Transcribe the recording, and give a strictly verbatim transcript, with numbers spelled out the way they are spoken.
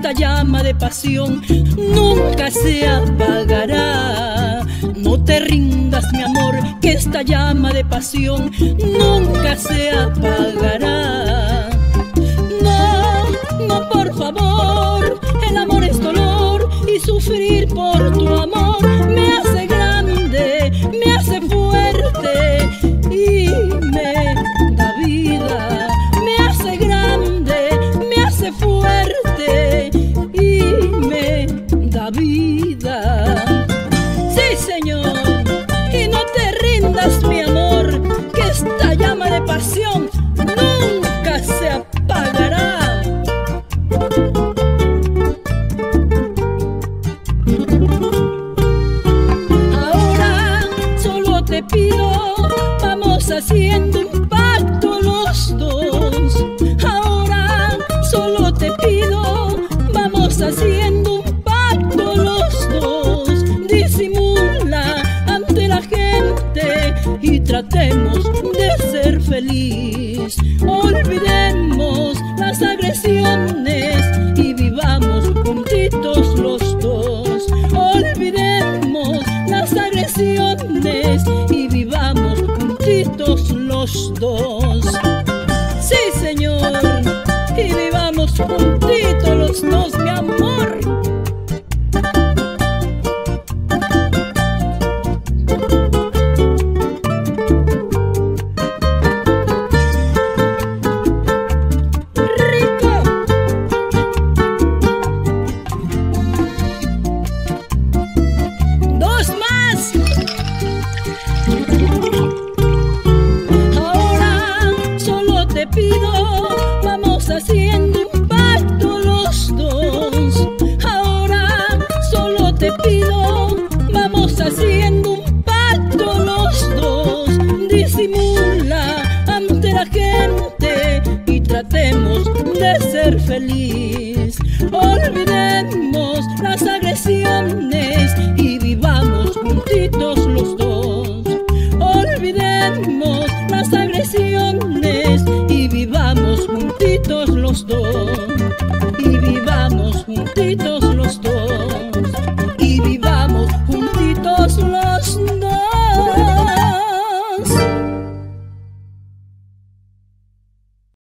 esta llama de pasión nunca se apagará. No te rindas, mi amor, que esta llama de pasión nunca se apagará. No, no, por favor, el amor es dolor y sufrir por tu amor me hace grande, me hace fuerte y me da vida. Me hace grande, me hace fuerte y me da vida. Sí, Señor, y no te rindas, mi amor, que esta llama de pasión nunca se apagará. Ahora solo te pido, vamos haciendo un pacto los dos. Ahora solo te pido, vamos haciendo un pacto los dos. Disimula ante la gente y tratemos de ser feliz. Olvidemos las agresiones y vivamos juntitos los dos. Olvidemos las agresiones y vivamos juntitos los dos. Sí, Señor, y vivamos juntitos los dos, mi amor. Te pido, vamos haciendo un pacto los dos. Ahora solo te pido, vamos haciendo un pacto los dos. Disimula ante la gente y tratemos de ser feliz. Olvidemos las agresiones y vivamos juntitos los dos. Olvidemos las agresiones y vivamos juntitos los dos. Y vivamos juntitos los dos.